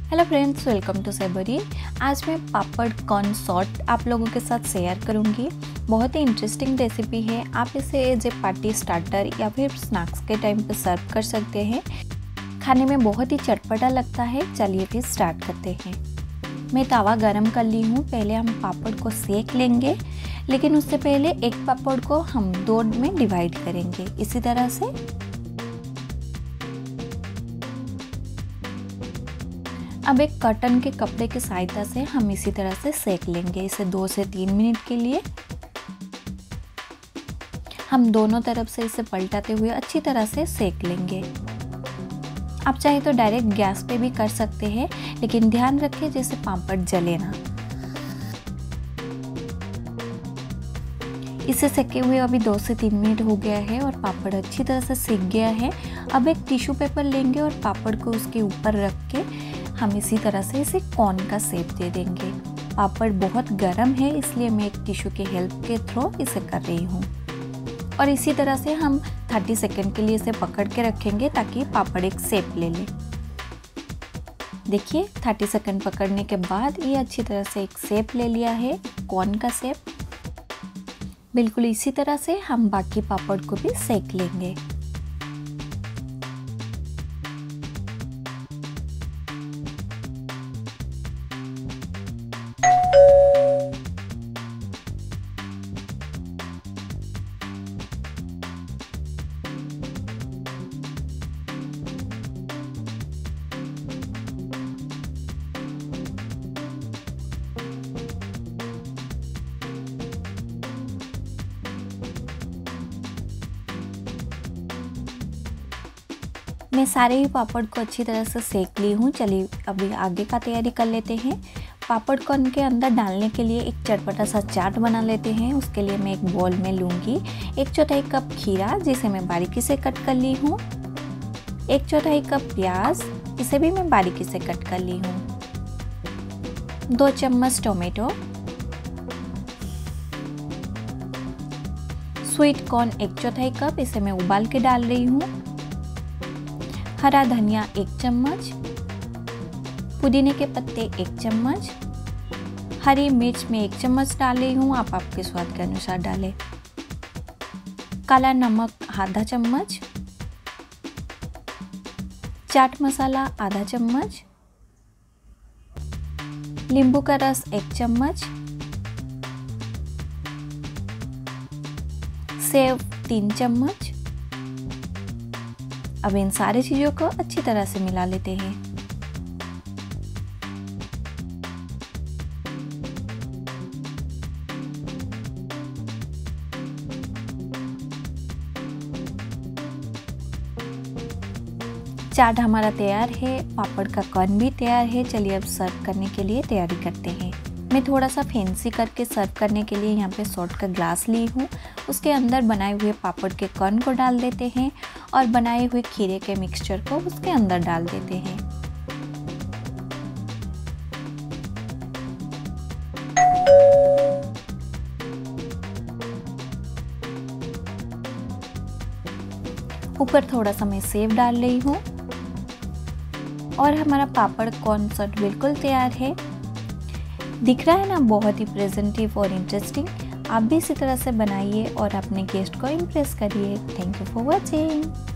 Hello friends, welcome to सेबरी। आज मैं पापड़ कॉर्न सॉट आप लोगों के साथ शेयर करूंगी। बहुत ही इंटरेस्टिंग रेसिपी है। आप इसे एज ए पार्टी स्टार्टर या फिर स्नैक्स के टाइम पे सर्व कर सकते हैं। खाने में बहुत ही चटपटा लगता है। चलिए फिर स्टार्ट करते हैं। मैं तवा गरम कर ली हूँ। पहले हम पापड़ को सेक लेंगे, लेकिन उससे पहले एक पापड़ को हम दो में डिवाइड करेंगे इसी तरह से। अब एक कॉटन के कपड़े की सहायता से हम इसी तरह से सेक लेंगे इसे 2 से 3 मिनट के लिए। हम दोनों तरफ से इसे पलटाते हुए अच्छी तरह से सेक लेंगे। आप चाहे तो डायरेक्ट गैस पे भी कर सकते हैं, लेकिन ध्यान रखें जैसे पापड़ जले ना। इसे सेके हुए अभी 2 से 3 मिनट हो गया है और पापड़ अच्छी तरह से सेक गया है। अब एक टिश्यू पेपर लेंगे और पापड़ को उसके ऊपर रख के हम इसी तरह से इसे कॉर्न का शेप दे देंगे। पापड़ बहुत गर्म है, इसलिए मैं एक टिश्यू के हेल्प के थ्रू इसे कर रही हूँ। और इसी तरह से हम 30 सेकंड के लिए इसे पकड़ के रखेंगे ताकि पापड़ एक शेप ले ले। देखिए 30 सेकंड पकड़ने के बाद ये अच्छी तरह से एक शेप ले लिया है, कॉर्न का शेप। बिल्कुल इसी तरह से हम बाकी पापड़ को भी सेक लेंगे। मैं सारे ही पापड़ को अच्छी तरह से सेक ली हूँ। चलिए अभी आगे का तैयारी कर लेते हैं। पापड़ कॉर्न के अंदर डालने के लिए एक चटपटा सा चाट बना लेते हैं। उसके लिए मैं एक बाउल में लूँगी 1/4 कप खीरा, जिसे मैं बारीकी से कट कर ली हूँ। 1/4 कप प्याज, इसे भी मैं बारीकी से कट कर ली हूँ। 2 चम्मच टोमेटो, स्वीट कॉर्न 1/4 कप, इसे मैं उबाल के डाल रही हूँ। हरा धनिया 1 चम्मच, पुदीने के पत्ते 1 चम्मच, हरी मिर्च में 1 चम्मच डाल रही हूँ, आप आपके स्वाद के अनुसार डालें। काला नमक आधा चम्मच, चाट मसाला आधा चम्मच, नींबू का रस 1 चम्मच, सेव 3 चम्मच। अब इन सारी चीज़ों को अच्छी तरह से मिला लेते हैं। चाट हमारा तैयार है, पापड़ का कॉर्न भी तैयार है। चलिए अब सर्व करने के लिए तैयारी करते हैं। मैं थोड़ा सा फैंसी करके सर्व करने के लिए यहाँ पे सॉल्ट का ग्लास ली हूँ। उसके अंदर बनाए हुए पापड़ के कॉर्न को डाल देते हैं और बनाए हुए खीरे के मिक्सचर को उसके अंदर डाल देते हैं। ऊपर थोड़ा सा मैं सेव डाल रही हूँ और हमारा पापड़ कॉर्न सॉट बिल्कुल तैयार है। दिख रहा है ना, बहुत ही प्रेजेंटिव और इंटरेस्टिंग। आप भी इसी तरह से बनाइए और अपने गेस्ट को इम्प्रेस करिए। Thank you for watching.